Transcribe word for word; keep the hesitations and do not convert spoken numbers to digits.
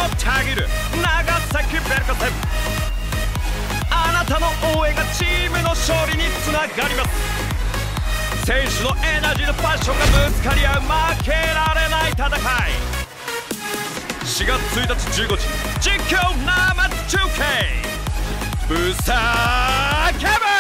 たぎる長崎ベルカ戦。あなたの応援がチームの勝利につながります。選手のエナジーとパッションがぶつかり合う負けられない戦い。しがつついたちじゅうごじ実況生中継ブサーキャブ